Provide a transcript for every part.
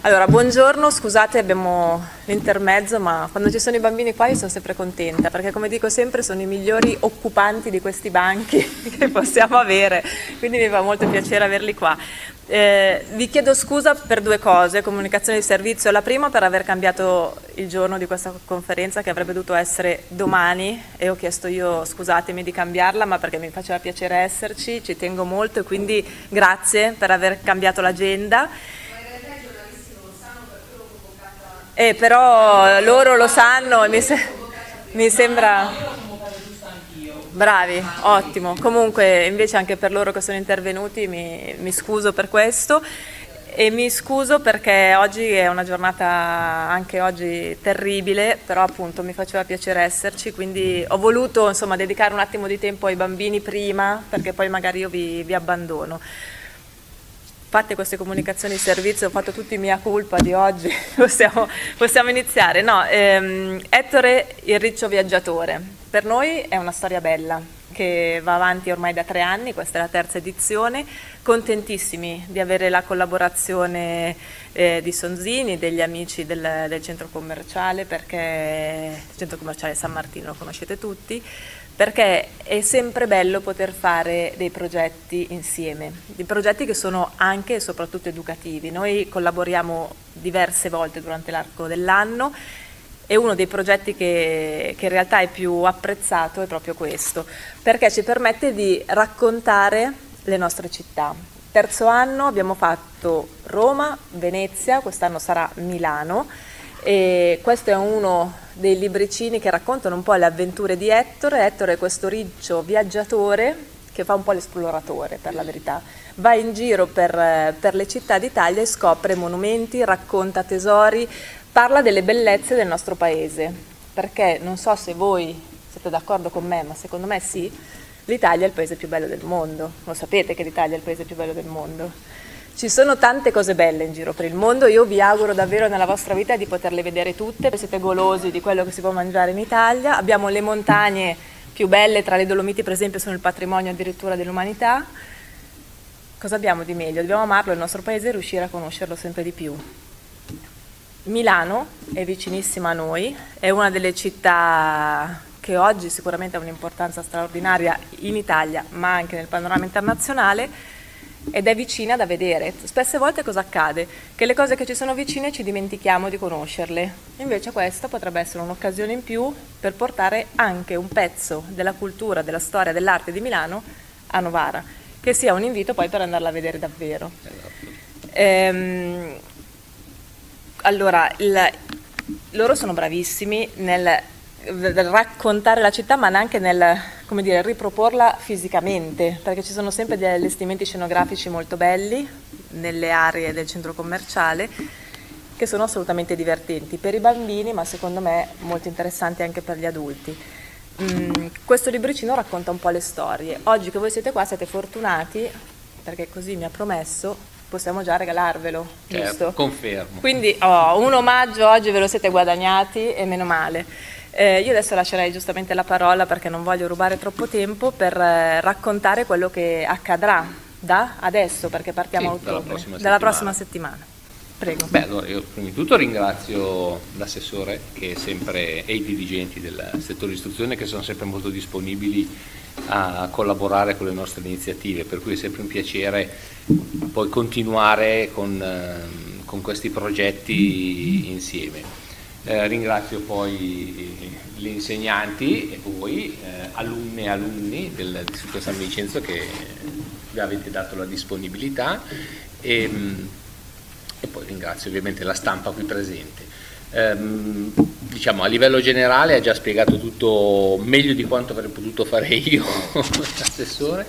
Allora, buongiorno, scusate abbiamo l'intermezzo, ma quando ci sono i bambini qua io sono sempre contenta, perché come dico sempre sono i migliori occupanti di questi banchi che possiamo avere, quindi mi fa molto piacere averli qua. Vi chiedo scusa per due cose, comunicazione di servizio. La prima per aver cambiato il giorno di questa conferenza, che avrebbe dovuto essere domani, e ho chiesto io scusatemi di cambiarla, ma perché mi faceva piacere esserci, ci tengo molto e quindi grazie per aver cambiato l'agenda. Però loro lo sanno e mi sembra... Bravi, ottimo. Comunque invece anche per loro che sono intervenuti mi scuso per questo e mi scuso perché oggi è una giornata anche oggi terribile, però appunto mi faceva piacere esserci, quindi ho voluto insomma dedicare un attimo di tempo ai bambini prima, perché poi magari io vi abbandono. Fatte queste comunicazioni di servizio, ho fatto tutti mia colpa di oggi, possiamo iniziare. No, Ettore il riccio viaggiatore, per noi è una storia bella che va avanti ormai da 3 anni, questa è la terza edizione, contentissimi di avere la collaborazione di Sonzini, degli amici del centro commerciale, perché il centro commerciale San Martino lo conoscete tutti, perché è sempre bello poter fare dei progetti insieme, dei progetti che sono anche e soprattutto educativi. Noi collaboriamo diverse volte durante l'arco dell'anno e uno dei progetti che in realtà è più apprezzato è proprio questo, perché ci permette di raccontare le nostre città. Terzo anno abbiamo fatto Roma, Venezia, quest'anno sarà Milano, e questo è uno dei libricini che raccontano un po' le avventure di Ettore. Ettore è questo riccio viaggiatore che fa un po' l'esploratore, per la verità. Va in giro per le città d'Italia e scopre monumenti, racconta tesori, parla delle bellezze del nostro paese, perché non so se voi siete d'accordo con me, ma secondo me sì, l'Italia è il paese più bello del mondo. Lo sapete che l'Italia è il paese più bello del mondo. Ci sono tante cose belle in giro per il mondo, io vi auguro davvero nella vostra vita di poterle vedere tutte, siete golosi di quello che si può mangiare in Italia, abbiamo le montagne più belle, tra le Dolomiti per esempio sono il patrimonio addirittura dell'umanità. Cosa abbiamo di meglio? Dobbiamo amarlo il nostro paese e riuscire a conoscerlo sempre di più. Milano è vicinissima a noi, è una delle città che oggi sicuramente ha un'importanza straordinaria in Italia ma anche nel panorama internazionale, ed è vicina da vedere. Spesse volte cosa accade? Che le cose che ci sono vicine ci dimentichiamo di conoscerle, invece questa potrebbe essere un'occasione in più per portare anche un pezzo della cultura, della storia, dell'arte di Milano a Novara, che sia un invito poi per andarla a vedere davvero. Allora, loro sono bravissimi nel raccontare la città, ma anche nel, come dire, riproporla fisicamente, perché ci sono sempre degli allestimenti scenografici molto belli nelle aree del centro commerciale che sono assolutamente divertenti per i bambini, ma secondo me molto interessanti anche per gli adulti. Questo libricino racconta un po' le storie. Oggi che voi siete qua siete fortunati, perché così mi ha promesso, possiamo già regalarvelo, certo, giusto? Confermo. Quindi un omaggio oggi ve lo siete guadagnati e meno male. Io adesso lascerei giustamente la parola, perché non voglio rubare troppo tempo, per raccontare quello che accadrà da adesso, perché partiamo a ottobre, dalla prossima settimana. Prego. Beh, allora io prima di tutto ringrazio l'assessore e i dirigenti del settore istruzione, che sono sempre molto disponibili a collaborare con le nostre iniziative, per cui è sempre un piacere poi continuare con questi progetti insieme. Ringrazio poi gli insegnanti e voi, alunne e alunni dell'Istituto San Vincenzo, che vi avete dato la disponibilità, e poi ringrazio ovviamente la stampa qui presente. Diciamo, a livello generale ha già spiegato tutto meglio di quanto avrei potuto fare io, l'assessore,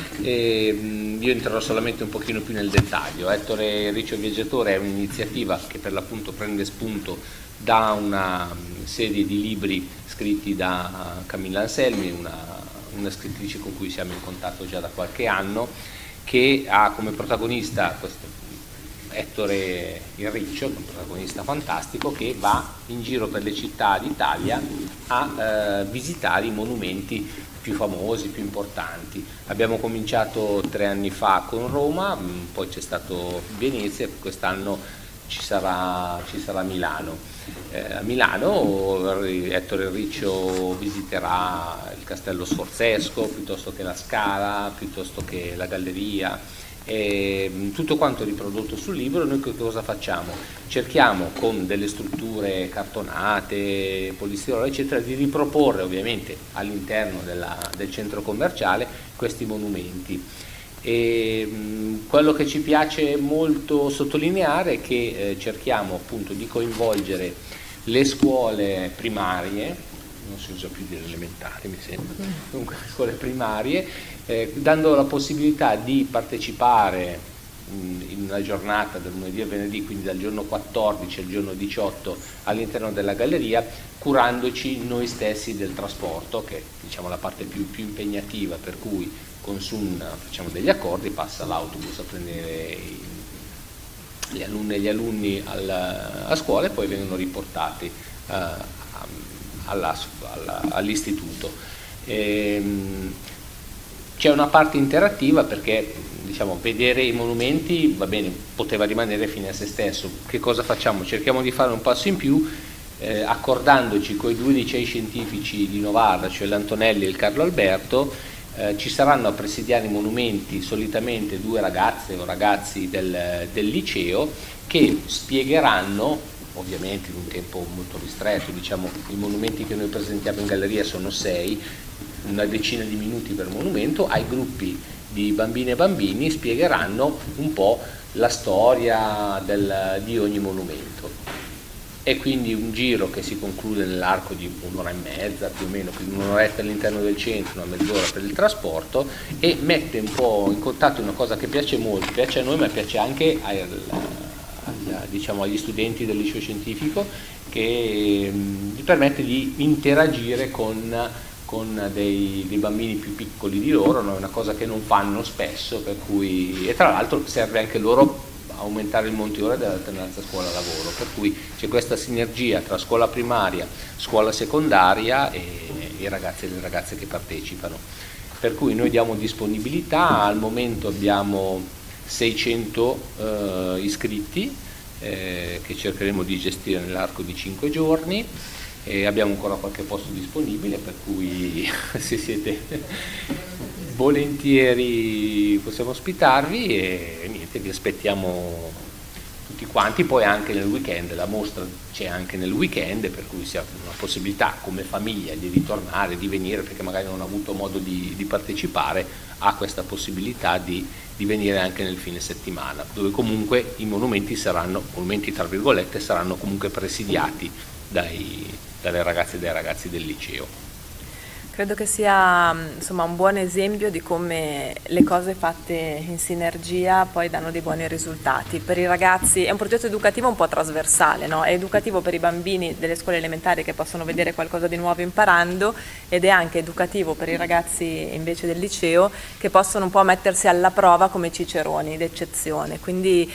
e io entrerò solamente un pochino più nel dettaglio. Ettore Riccio Viaggiatore è un'iniziativa che per l'appunto prende spunto da una serie di libri scritti da Camilla Anselmi, una scrittrice con cui siamo in contatto già da qualche anno, che ha come protagonista questo Ettore il Riccio, un protagonista fantastico, che va in giro per le città d'Italia a visitare i monumenti più famosi, più importanti. Abbiamo cominciato 3 anni fa con Roma, poi c'è stato Venezia, quest'anno ci sarà Milano. A Milano Ettore Riccio visiterà il Castello Sforzesco, piuttosto che la Scala, piuttosto che la Galleria, tutto quanto riprodotto sul libro. Noi che cosa facciamo? Cerchiamo con delle strutture cartonate, polistirolo eccetera, di riproporre ovviamente all'interno del centro commerciale questi monumenti. Quello che ci piace molto sottolineare è che cerchiamo appunto di coinvolgere le scuole primarie, non si usa più dire elementari mi sembra, comunque le scuole primarie, dando la possibilità di partecipare in una giornata dal lunedì al venerdì, quindi dal giorno 14 al giorno 18 all'interno della galleria, curandoci noi stessi del trasporto, che è diciamo la parte più impegnativa, per cui con Sun facciamo degli accordi, passa l'autobus a prendere le alunne e gli alunni a scuola e poi vengono riportati all'istituto. C'è una parte interattiva perché diciamo, vedere i monumenti va bene, poteva rimanere fine a se stesso. Che cosa facciamo? Cerchiamo di fare un passo in più, accordandoci con i 2 licei scientifici di Novara, cioè l'Antonelli e il Carlo Alberto. Ci saranno a presidiare i monumenti solitamente 2 ragazze o ragazzi del liceo che spiegheranno, ovviamente in un tempo molto ristretto, diciamo i monumenti che noi presentiamo in galleria sono 6, una decina di minuti per monumento, ai gruppi di bambine e bambini spiegheranno un po' la storia di ogni monumento. E quindi un giro che si conclude nell'arco di 1 ora e mezza più o meno, quindi 1 oretta all'interno del centro, 1 mezz'ora per il trasporto, e mette un po' in contatto una cosa che piace molto, piace a noi ma piace anche diciamo, agli studenti del liceo scientifico, che gli permette di interagire con dei bambini più piccoli di loro, no? È una cosa che non fanno spesso, per cui, e tra l'altro serve anche loro aumentare il monte ore dell'alternanza scuola-lavoro, per cui c'è questa sinergia tra scuola primaria, scuola secondaria e i ragazzi e le ragazze che partecipano. Per cui noi diamo disponibilità, al momento abbiamo 600 iscritti che cercheremo di gestire nell'arco di 5 giorni, e abbiamo ancora qualche posto disponibile, per cui se siete volentieri possiamo ospitarvi, e niente, vi aspettiamo tutti quanti. Poi anche nel weekend, la mostra c'è anche nel weekend, per cui si ha una possibilità come famiglia di ritornare, di venire, perché magari non ha avuto modo di partecipare, ha questa possibilità di venire anche nel fine settimana, dove comunque i monumenti saranno, monumenti tra virgolette, saranno comunque presidiati dalle ragazze e dai ragazzi del liceo. Credo che sia insomma, un buon esempio di come le cose fatte in sinergia poi danno dei buoni risultati. Per i ragazzi è un progetto educativo un po' trasversale, no? È educativo per i bambini delle scuole elementari che possono vedere qualcosa di nuovo imparando, ed è anche educativo per i ragazzi invece del liceo che possono un po' mettersi alla prova come ciceroni d'eccezione. Quindi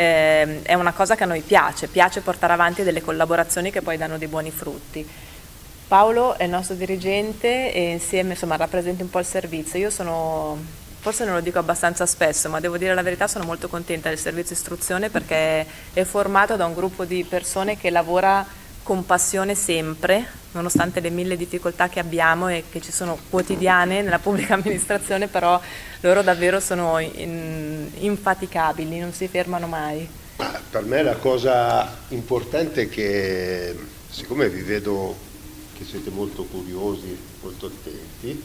è una cosa che a noi piace portare avanti delle collaborazioni che poi danno dei buoni frutti. Paolo è il nostro dirigente e insieme insomma, rappresenta un po' il servizio. Io sono, forse non lo dico abbastanza spesso, ma devo dire la verità, sono molto contenta del servizio istruzione, perché è formato da un gruppo di persone che lavora con passione sempre, nonostante le 1000 difficoltà che abbiamo e che ci sono quotidiane nella pubblica amministrazione, però loro davvero sono infaticabili, non si fermano mai. Per me la cosa importante è che, siccome vi vedo che siete molto curiosi, molto attenti,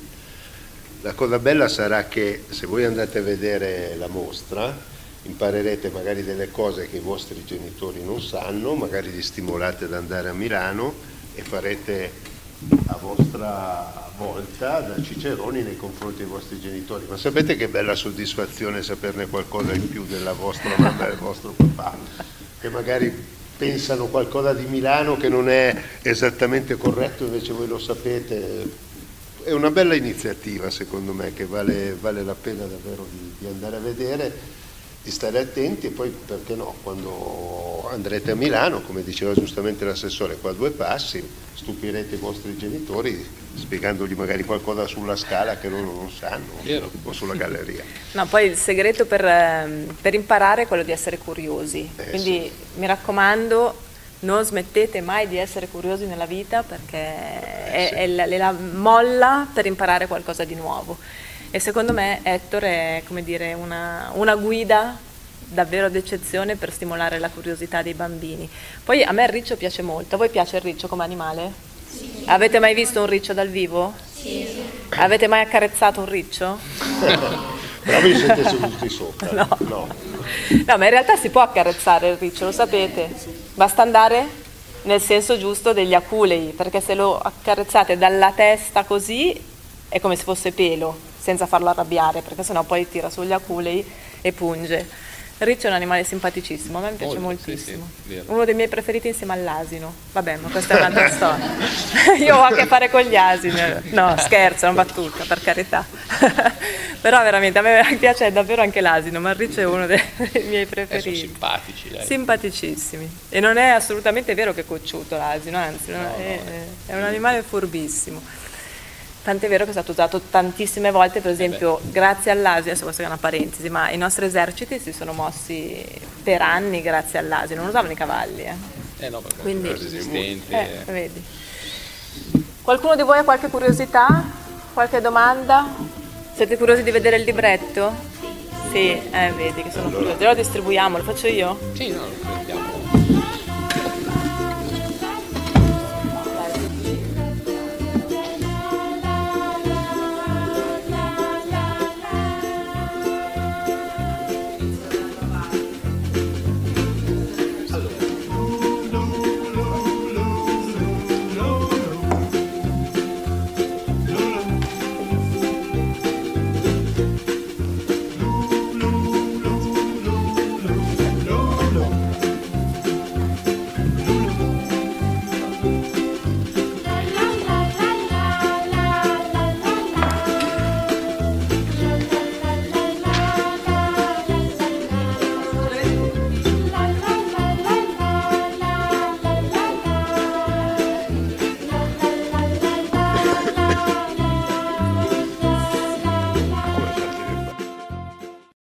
la cosa bella sarà che se voi andate a vedere la mostra imparerete magari delle cose che i vostri genitori non sanno, magari li stimolate ad andare a Milano e farete a vostra volta da ciceroni nei confronti dei vostri genitori. Ma sapete che bella soddisfazione saperne qualcosa in più della vostra mamma e del vostro papà, che magari pensano qualcosa di Milano che non è esattamente corretto, invece voi lo sapete. È una bella iniziativa secondo me, che vale la pena davvero di andare a vedere, di stare attenti, e poi perché no, quando andrete a Milano, come diceva giustamente l'assessore, qua a 2 passi, stupirete i vostri genitori spiegandogli magari qualcosa sulla Scala che loro non sanno, o sulla galleria. No, poi il segreto per imparare è quello di essere curiosi, quindi sì. mi raccomando, non smettete mai di essere curiosi nella vita, perché è la molla per imparare qualcosa di nuovo. E secondo me Ettore è, come dire, una guida davvero d'eccezione per stimolare la curiosità dei bambini. Poi a me il riccio piace molto. A voi piace il riccio come animale? Sì. Avete mai visto un riccio dal vivo? Sì. Avete mai accarezzato un riccio? Però vi siete seduti sopra. No. No, ma in realtà si può accarezzare il riccio, lo sapete? Basta andare nel senso giusto degli aculei, perché se lo accarezzate dalla testa così è come se fosse pelo, senza farlo arrabbiare, perché sennò poi tira sugli aculei e punge. Il riccio è un animale simpaticissimo, a me piace moltissimo. Sì, uno dei miei preferiti insieme all'asino. Vabbè, ma questa è un'altra storia. Io ho a che fare con gli asini. No, scherzo, è una battuta, per carità. Però veramente a me piace davvero anche l'asino, ma il riccio è uno dei miei preferiti. Sono simpatici, dai. Simpaticissimi. E non è assolutamente vero che è cocciuto l'asino, anzi, è un animale furbissimo. Tant'è vero che è stato usato tantissime volte, per esempio, grazie all'asino, adesso questa è una parentesi, ma i nostri eserciti si sono mossi per anni grazie all'asino, non usavano i cavalli. No, perché quindi è resistente. Vedi. Qualcuno di voi ha qualche curiosità? Qualche domanda? Siete curiosi di vedere il libretto? Sì, vedi che sono curiosi. Lo distribuiamo, lo faccio io? Sì, no, lo prendiamo.